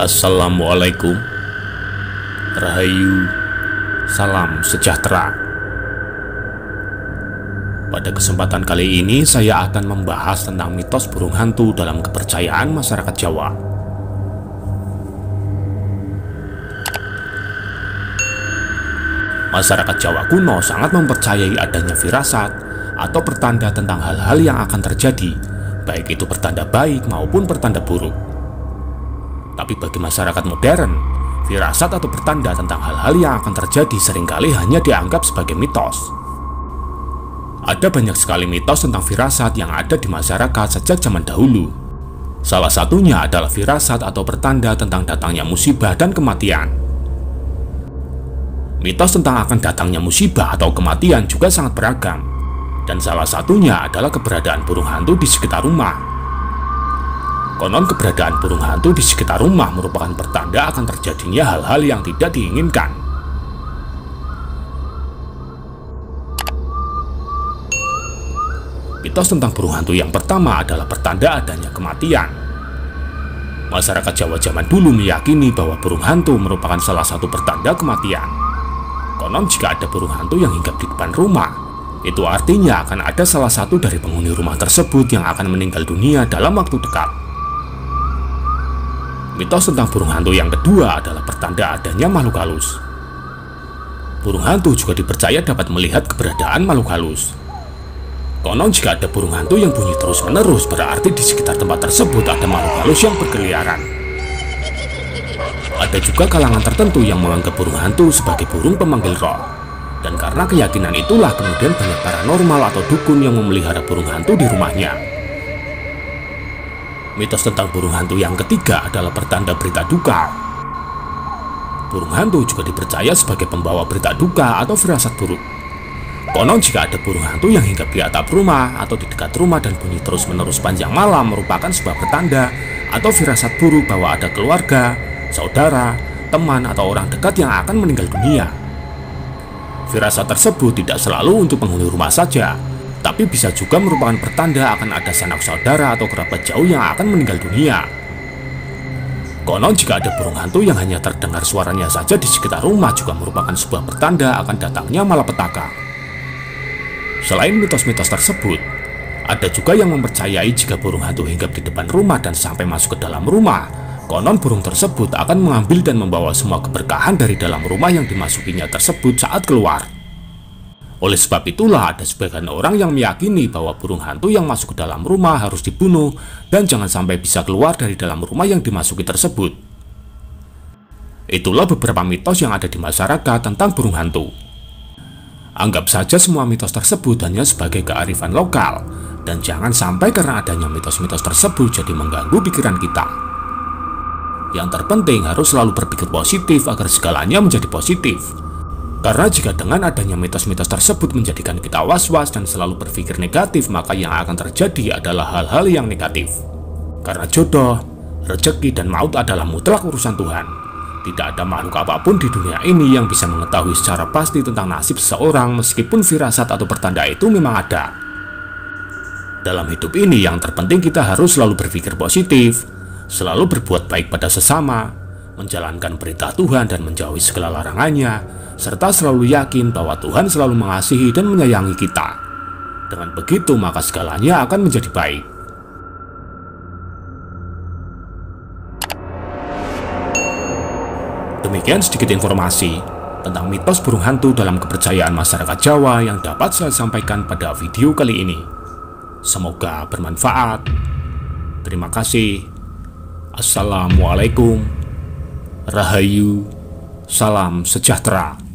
Assalamualaikum, Rahayu, salam sejahtera. Pada kesempatan kali ini saya akan membahas tentang mitos burung hantu dalam kepercayaan masyarakat Jawa. Masyarakat Jawa kuno sangat mempercayai adanya firasat atau pertanda tentang hal-hal yang akan terjadi, baik itu pertanda baik maupun pertanda buruk. Tapi bagi masyarakat modern, firasat atau pertanda tentang hal-hal yang akan terjadi seringkali hanya dianggap sebagai mitos. Ada banyak sekali mitos tentang firasat yang ada di masyarakat sejak zaman dahulu. Salah satunya adalah firasat atau pertanda tentang datangnya musibah dan kematian. Mitos tentang akan datangnya musibah atau kematian juga sangat beragam, dan salah satunya adalah keberadaan burung hantu di sekitar rumah. Konon keberadaan burung hantu di sekitar rumah merupakan pertanda akan terjadinya hal-hal yang tidak diinginkan. Mitos tentang burung hantu yang pertama adalah pertanda adanya kematian. Masyarakat Jawa zaman dulu meyakini bahwa burung hantu merupakan salah satu pertanda kematian. Konon jika ada burung hantu yang hinggap di depan rumah, itu artinya akan ada salah satu dari penghuni rumah tersebut yang akan meninggal dunia dalam waktu dekat. Mitos tentang burung hantu yang kedua adalah pertanda adanya makhluk halus. Burung hantu juga dipercaya dapat melihat keberadaan makhluk halus. Konon jika ada burung hantu yang bunyi terus-menerus, berarti di sekitar tempat tersebut ada makhluk halus yang berkeliaran. Ada juga kalangan tertentu yang menganggap burung hantu sebagai burung pemanggil roh. Dan karena keyakinan itulah kemudian banyak paranormal atau dukun yang memelihara burung hantu di rumahnya. Mitos tentang burung hantu yang ketiga adalah pertanda berita duka. Burung hantu juga dipercaya sebagai pembawa berita duka atau firasat buruk. Konon jika ada burung hantu yang hinggap di atap rumah atau di dekat rumah dan bunyi terus-menerus panjang malam merupakan sebuah pertanda atau firasat buruk bahwa ada keluarga, saudara, teman, atau orang dekat yang akan meninggal dunia. Firasat tersebut tidak selalu untuk penghuni rumah saja, tapi bisa juga merupakan pertanda akan ada sanak saudara atau kerabat jauh yang akan meninggal dunia. Konon jika ada burung hantu yang hanya terdengar suaranya saja di sekitar rumah juga merupakan sebuah pertanda akan datangnya malapetaka. Selain mitos-mitos tersebut, ada juga yang mempercayai jika burung hantu hinggap di depan rumah dan sampai masuk ke dalam rumah, konon burung tersebut akan mengambil dan membawa semua keberkahan dari dalam rumah yang dimasukinya tersebut saat keluar. Oleh sebab itulah ada sebagian orang yang meyakini bahwa burung hantu yang masuk ke dalam rumah harus dibunuh dan jangan sampai bisa keluar dari dalam rumah yang dimasuki tersebut. Itulah beberapa mitos yang ada di masyarakat tentang burung hantu. Anggap saja semua mitos tersebut hanya sebagai kearifan lokal, dan jangan sampai karena adanya mitos-mitos tersebut jadi mengganggu pikiran kita. Yang terpenting harus selalu berpikir positif agar segalanya menjadi positif. Karena jika dengan adanya mitos-mitos tersebut menjadikan kita was-was dan selalu berpikir negatif, maka yang akan terjadi adalah hal-hal yang negatif. Karena jodoh, rezeki, dan maut adalah mutlak urusan Tuhan. Tidak ada makhluk apapun di dunia ini yang bisa mengetahui secara pasti tentang nasib seseorang, meskipun firasat atau pertanda itu memang ada. Dalam hidup ini yang terpenting kita harus selalu berpikir positif, selalu berbuat baik pada sesama, menjalankan perintah Tuhan dan menjauhi segala larangannya, serta selalu yakin bahwa Tuhan selalu mengasihi dan menyayangi kita. Dengan begitu maka segalanya akan menjadi baik. Demikian sedikit informasi tentang mitos burung hantu dalam kepercayaan masyarakat Jawa yang dapat saya sampaikan pada video kali ini. Semoga bermanfaat. Terima kasih. Assalamualaikum, Rahayu, salam sejahtera.